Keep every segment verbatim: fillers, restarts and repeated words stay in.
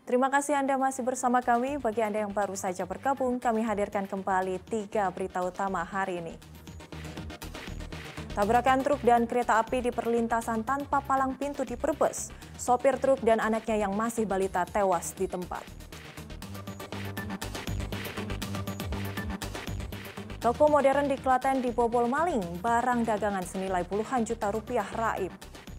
Terima kasih Anda masih bersama kami. Bagi Anda yang baru saja bergabung, kami hadirkan kembali tiga berita utama hari ini. Tabrakan truk dan kereta api di perlintasan tanpa palang pintu di Brebes. Sopir truk dan anaknya yang masih balita tewas di tempat. Toko modern di Klaten dibobol maling, barang dagangan senilai puluhan juta rupiah raib.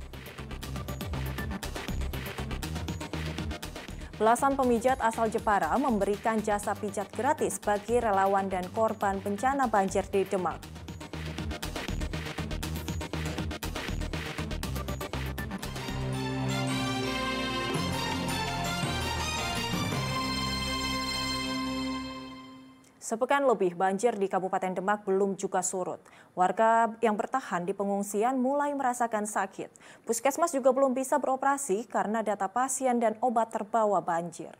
Belasan pemijat asal Jepara memberikan jasa pijat gratis bagi relawan dan korban bencana banjir di Demak. Sepekan lebih banjir di Kabupaten Demak belum juga surut. Warga yang bertahan di pengungsian mulai merasakan sakit. Puskesmas juga belum bisa beroperasi karena data pasien dan obat terbawa banjir.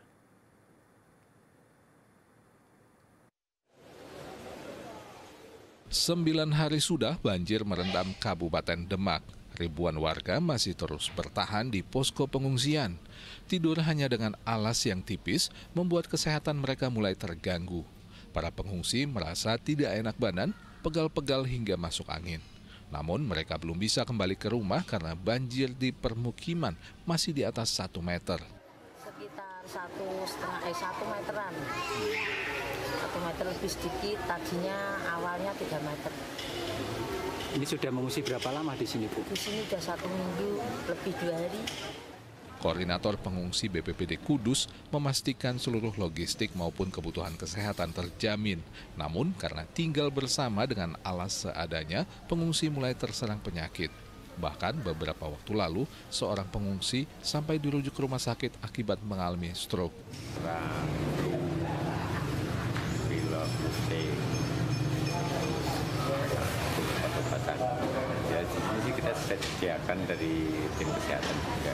Sembilan hari sudah banjir merendam Kabupaten Demak. Ribuan warga masih terus bertahan di posko pengungsian. Tidur hanya dengan alas yang tipis membuat kesehatan mereka mulai terganggu. Para pengungsi merasa tidak enak badan, pegal-pegal hingga masuk angin. Namun mereka belum bisa kembali ke rumah karena banjir di permukiman masih di atas satu meter. Sekitar satu setengah eh satu meteran, satu meter lebih sedikit. Tadinya awalnya tiga meter. Ini sudah mengungsi berapa lama di sini, Bu? Di sini sudah satu minggu lebih dua hari. Koordinator pengungsi B P B D Kudus memastikan seluruh logistik maupun kebutuhan kesehatan terjamin. Namun karena tinggal bersama dengan alas seadanya, pengungsi mulai terserang penyakit. Bahkan beberapa waktu lalu, seorang pengungsi sampai dirujuk ke rumah sakit akibat mengalami stroke. Ya, ini kita sediakan dari tim kesehatan juga.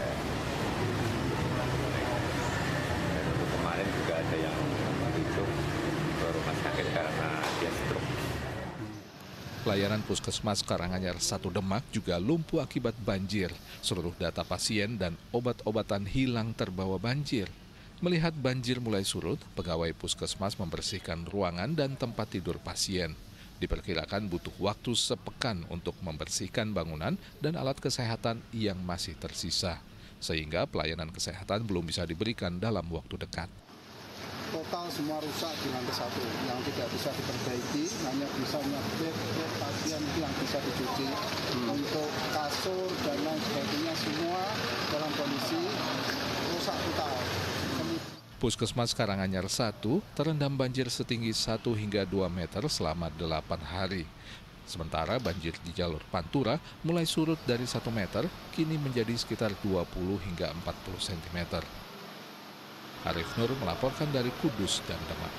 Kemarin juga ada yang dirujuk ke rumah sakit karena dia stroke. Pelayanan Puskesmas Karanganyar satu Demak juga lumpuh akibat banjir. Seluruh data pasien dan obat-obatan hilang terbawa banjir. Melihat banjir mulai surut, pegawai Puskesmas membersihkan ruangan dan tempat tidur pasien. Diperkirakan butuh waktu sepekan untuk membersihkan bangunan dan alat kesehatan yang masih tersisa. Sehingga pelayanan kesehatan belum bisa diberikan dalam waktu dekat. Total semua rusak di lantai satu, yang tidak bisa diperbaiki, hanya bisa bed bed pasien yang bisa dicuci. Hmm. Untuk kasur dan lain sebagainya semua dalam kondisi rusak total. Puskesmas Karanganyar satu terendam banjir setinggi satu hingga dua meter selama delapan hari. Sementara banjir di jalur Pantura mulai surut dari satu meter, kini menjadi sekitar dua puluh hingga empat puluh sentimeter. Arif Nur melaporkan dari Kudus dan Demak.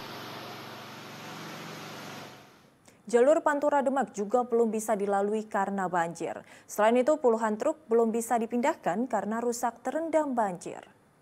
Jalur Pantura Demak juga belum bisa dilalui karena banjir. Selain itu, puluhan truk belum bisa dipindahkan karena rusak terendam banjir.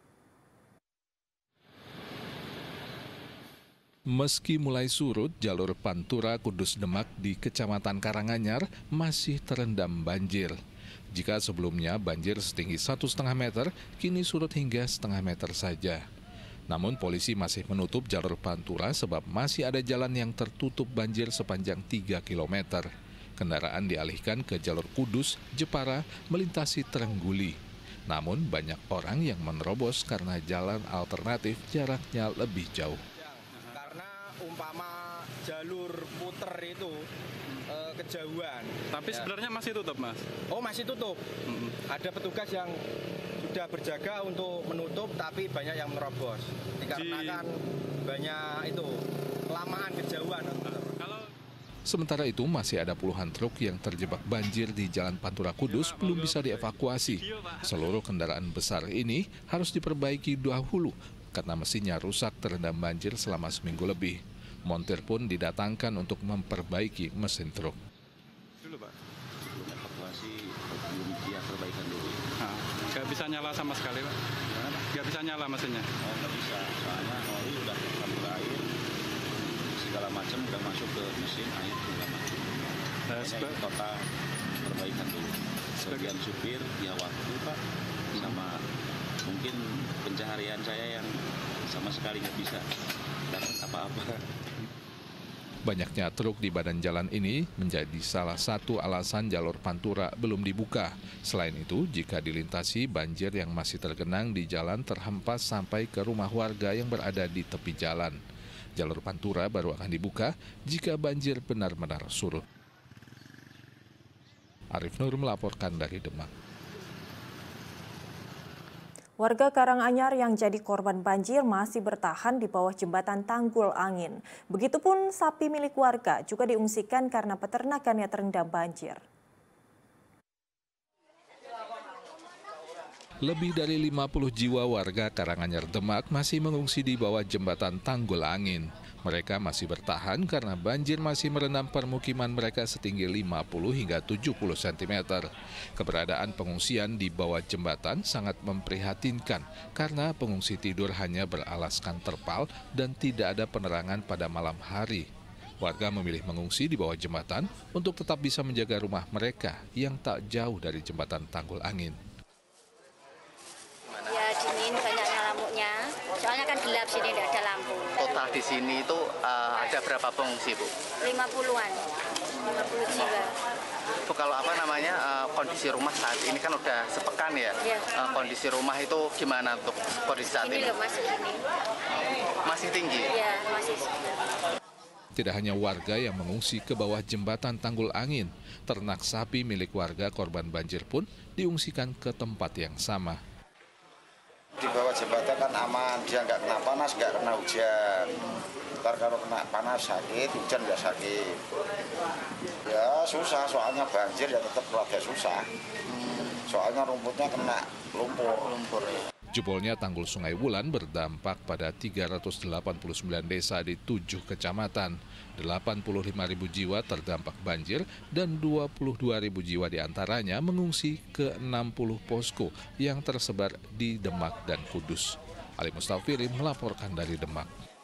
Meski mulai surut, jalur Pantura Kudus Demak di Kecamatan Karanganyar masih terendam banjir. Jika sebelumnya banjir setinggi satu setengah meter, kini surut hingga setengah meter saja. Namun polisi masih menutup jalur Pantura sebab masih ada jalan yang tertutup banjir sepanjang tiga kilometer. Kendaraan dialihkan ke jalur Kudus, Jepara, melintasi Trengguli. Namun banyak orang yang menerobos karena jalan alternatif jaraknya lebih jauh. Umpama jalur puter itu e, kejauhan. Tapi ya. Sebenarnya masih tutup, Mas? Oh, masih tutup. Mm-hmm. Ada petugas yang sudah berjaga untuk menutup, tapi banyak yang menerobos. Dikarenakan Di... banyak itu kelamaan kejauhan. Kalau Sementara itu masih ada puluhan truk yang terjebak banjir di Jalan Pantura Kudus belum bisa dievakuasi. Seluruh kendaraan besar ini harus diperbaiki dahulu karena mesinnya rusak terendam banjir selama seminggu lebih. Montir pun didatangkan untuk memperbaiki mesin truk. Dulu, Pak. Belum evakuasi, belum dia perbaikan dulu. Nah, nggak bisa nyala sama sekali, Pak? Nggak bisa nyala mesinnya? Oh, nggak bisa. Soalnya oli udah campur air, segala macam udah masuk ke mesin, air segala macam. Nah, itu total perbaikan dulu. Sebagian supir, ya waktu, Pak, sama mungkin pencaharian saya yang sama sekali nggak bisa dapat apa-apa. Banyaknya truk di badan jalan ini menjadi salah satu alasan jalur Pantura belum dibuka. Selain itu, jika dilintasi, banjir yang masih tergenang di jalan terhempas sampai ke rumah warga yang berada di tepi jalan. Jalur Pantura baru akan dibuka jika banjir benar-benar surut. Arif Nur melaporkan dari Demak. Warga Karanganyar yang jadi korban banjir masih bertahan di bawah jembatan Tanggul Angin. Begitupun sapi milik warga juga diungsikan karena peternakannya terendam banjir. Lebih dari lima puluh jiwa warga Karanganyar Demak masih mengungsi di bawah jembatan Tanggul Angin. Mereka masih bertahan karena banjir masih merendam permukiman mereka setinggi lima puluh hingga tujuh puluh sentimeter. Keberadaan pengungsian di bawah jembatan sangat memprihatinkan karena pengungsi tidur hanya beralaskan terpal dan tidak ada penerangan pada malam hari. Warga memilih mengungsi di bawah jembatan untuk tetap bisa menjaga rumah mereka yang tak jauh dari jembatan Tanggul Angin. Ya dingin, banyaknya lampunya. Soalnya kan gelap sini, tidak ada lampu. Total di sini itu uh, ada berapa pengungsi, Bu? lima puluhan, lima puluh jiwa. Bu, kalau apa namanya uh, kondisi rumah saat ini kan udah sepekan ya? Ya. Uh, kondisi rumah itu gimana untuk kondisi saat ini? Ini loh masih ini. Masih tinggi? Iya, masih. Tidak hanya warga yang mengungsi ke bawah jembatan Tanggul Angin, ternak sapi milik warga korban banjir pun diungsikan ke tempat yang sama. Di bawah jembatan kan aman, dia nggak kena panas, nggak kena hujan. Ntar kalau kena panas sakit, hujan nggak sakit. Ya susah, soalnya banjir ya tetap keluarga susah. Soalnya rumputnya kena lumpur. lumpur. Jebolnya tanggul Sungai Wulan berdampak pada tiga ratus delapan puluh sembilan desa di tujuh kecamatan. delapan puluh lima ribu jiwa terdampak banjir dan dua puluh dua ribu jiwa diantaranya mengungsi ke enam puluh posko yang tersebar di Demak dan Kudus. Ali Mustafirin melaporkan dari Demak.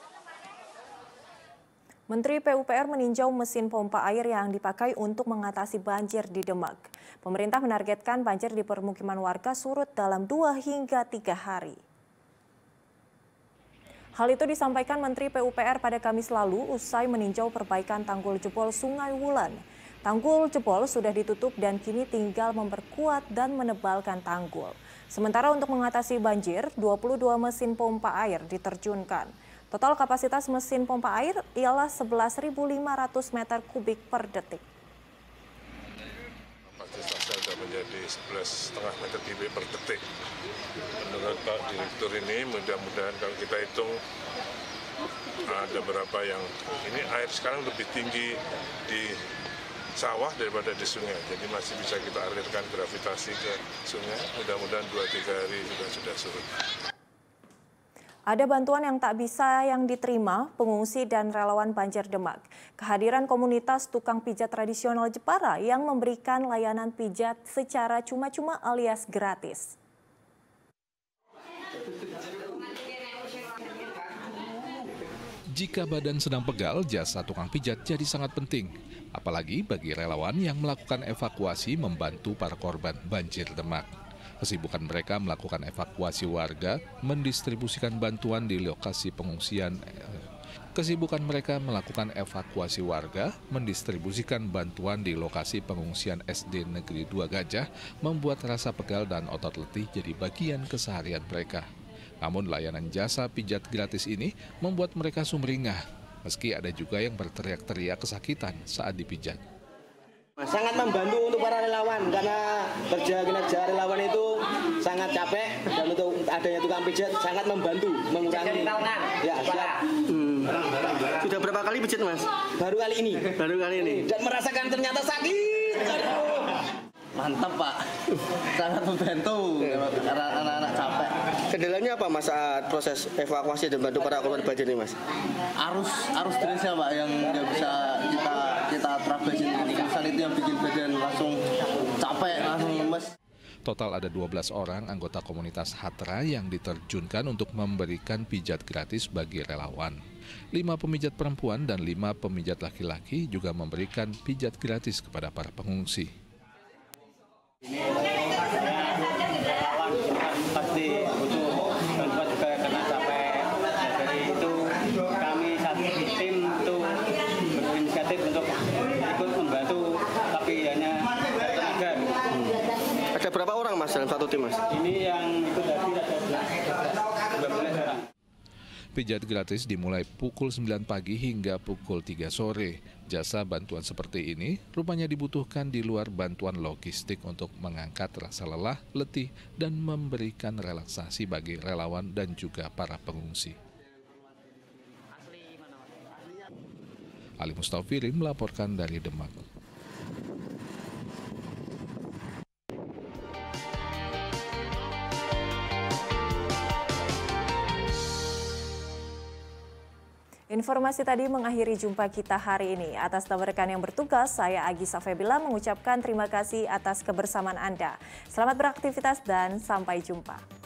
Menteri P U P R meninjau mesin pompa air yang dipakai untuk mengatasi banjir di Demak. Pemerintah menargetkan banjir di permukiman warga surut dalam dua hingga tiga hari. Hal itu disampaikan Menteri P U P R pada Kamis lalu usai meninjau perbaikan tanggul jebol Sungai Wulan. Tanggul jebol sudah ditutup dan kini tinggal memperkuat dan menebalkan tanggul. Sementara untuk mengatasi banjir, dua puluh dua mesin pompa air diterjunkan. Total kapasitas mesin pompa air ialah sebelas ribu lima ratus meter kubik per detik. Kapasitasnya sudah menjadi sebelas koma lima meter kubik per detik. Menurut Pak Direktur ini mudah-mudahan kalau kita hitung ada berapa yang ini air sekarang lebih tinggi di sawah daripada di sungai. Jadi masih bisa kita alirkan gravitasi ke sungai. Mudah-mudahan dua tiga hari juga sudah surut. Ada bantuan yang tak bisa yang diterima pengungsi dan relawan banjir Demak. Kehadiran komunitas tukang pijat tradisional Jepara yang memberikan layanan pijat secara cuma-cuma alias gratis. Jika badan sedang pegal, jasa tukang pijat jadi sangat penting. Apalagi bagi relawan yang melakukan evakuasi membantu para korban banjir Demak. Kesibukan mereka melakukan evakuasi warga, mendistribusikan bantuan di lokasi pengungsian. Kesibukan mereka melakukan evakuasi warga, mendistribusikan bantuan di lokasi pengungsian S D Negeri dua Gajah, membuat rasa pegal dan otot letih jadi bagian keseharian mereka. Namun layanan jasa pijat gratis ini membuat mereka sumringah, meski ada juga yang berteriak-teriak kesakitan saat dipijat. Sangat membantu untuk para relawan karena kerja kinerja relawan itu sangat capek dan untuk adanya tukang pijat sangat membantu mengurangi. Ya, siap. Hmm. Sudah berapa kali pijat, Mas? Baru kali ini. Baru kali ini. Dan merasakan ternyata sakit. Aduh. Mantap, Pak. Sangat membantu karena anak-anak capek. Kendalanya apa Mas saat proses evakuasi dan bantu para korban banjir ini, Mas? Arus arus derasnya, Pak, yang nggak bisa kita kita terabasin. Kesan itu yang bikin badan langsung capek, langsung lemes. Total ada dua belas orang anggota komunitas Hatra yang diterjunkan untuk memberikan pijat gratis bagi relawan. Lima pemijat perempuan dan lima pemijat laki-laki juga memberikan pijat gratis kepada para pengungsi. Ini relawan pasti butuh dalam satu tim, Mas? Ini yang itu tadi ada belas. Pijat gratis dimulai pukul sembilan pagi hingga pukul tiga sore. Jasa bantuan seperti ini rupanya dibutuhkan di luar bantuan logistik untuk mengangkat rasa lelah, letih, dan memberikan relaksasi bagi relawan dan juga para pengungsi. Ali Mustafirin melaporkan dari Demak. Informasi tadi mengakhiri jumpa kita hari ini. Atas nama rekan yang bertugas, saya Agisa Febila mengucapkan terima kasih atas kebersamaan Anda. Selamat beraktivitas dan sampai jumpa.